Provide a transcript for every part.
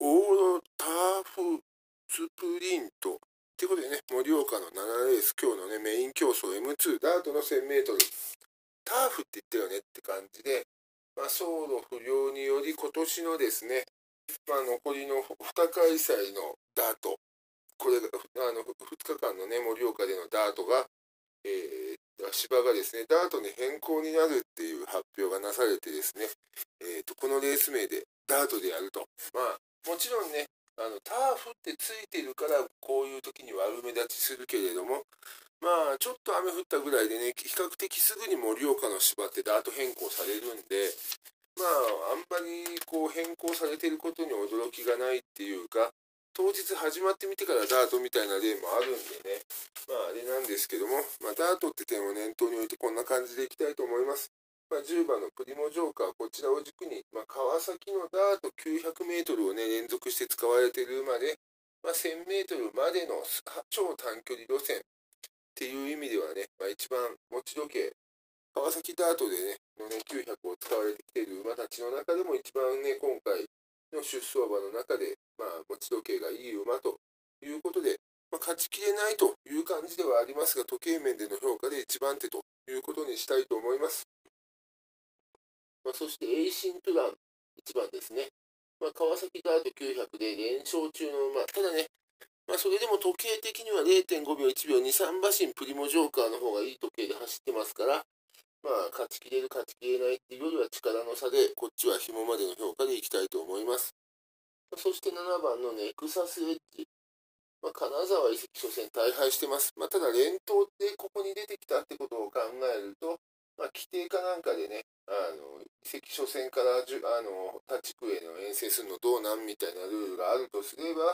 オーロターフスプリント。ということでね、盛岡の7レース、今日のね、メイン競争 M2、ダートの1000メートル。ターフって言ったよねって感じで、走路不良により今年のですね、残りの2開催のダート、これが、2日間のね、盛岡でのダートが、芝がですね、ダートに変更になるっていう発表がなされてですね、このレース名でダートでやると。もちろんね、ターフってついてるから、こういう時に悪目立ちするけれども、ちょっと雨降ったぐらいでね、比較的すぐに盛岡の芝ってダート変更されるんで、あんまりこう変更されていることに驚きがないっていうか、当日始まってみてからダートみたいな例もあるんでね、あれなんですけども、ダートって点を念頭に置いてこんな感じでいきたいと思います。10番のプリモジョーカー、こちらを軸に、川崎のダート900メートルをね、連続して使われている馬で、1000メートルまでの超短距離路線っていう意味ではね、一番持ち時計、川崎ダートでね、900を使われてきている馬たちの中でも一番ね、今回の出走馬の中で、持ち時計がいい馬ということで、勝ちきれないという感じではありますが、時計面での評価で一番手ということにしたいと思います。そして、エイシントゥラン、1番ですね。川崎ダート900で連勝中の馬、ただね、それでも時計的には 0.5 秒、1秒、2、3馬身プリモジョーカーの方がいい時計で走ってますから、勝ちきれる、勝ちきれないっていうよりは力の差で、こっちは紐までの評価でいきたいと思います。そして7番のネクサスエッジ。金沢移籍初戦大敗してます。ただ連投ってここに出てきたってことを考えると、規定かなんかでね、移籍初戦から他地区への遠征するのどうなんみたいなルールがあるとすれば、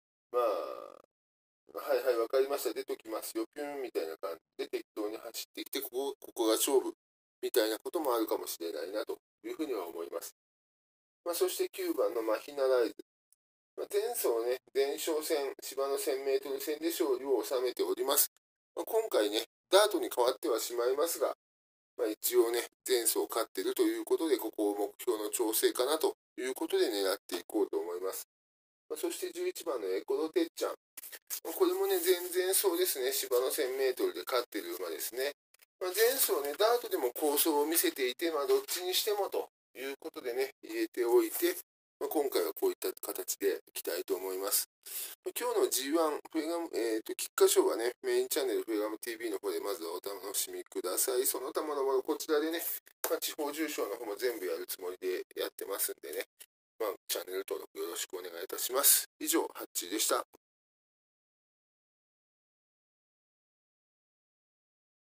はいはい、わかりました、出ときますよ、ピュンみたいな感じで適当に走ってきて、ここが勝負みたいなこともあるかもしれないなというふうには思います。そして9番のマヒナライズ。前走ね、前哨戦、芝の1000メートル戦で勝利を収めております。今回ね、ダートに変わってはしまいますが、一応ね、前走勝ってるということで、ここを目標の調整かなということで狙っていこうと思います。そして11番のエコロテッチャン。これもね、前々走ですね、芝の1000メートルで勝ってる馬ですね。前走ね、ダートでも構想を見せていて、どっちにしてもということでね、入れておいて、今回はこういった形でいきたいと思います。今日の G1、フェガム、菊花賞はね、メインチャンネルフェガム TV の方でまずはお楽しみください。その他ものこちらでね、地方重賞の方も全部やるつもりでやってますんでね、チャンネル登録よろしくお願いいたします。以上、ハッチーでした。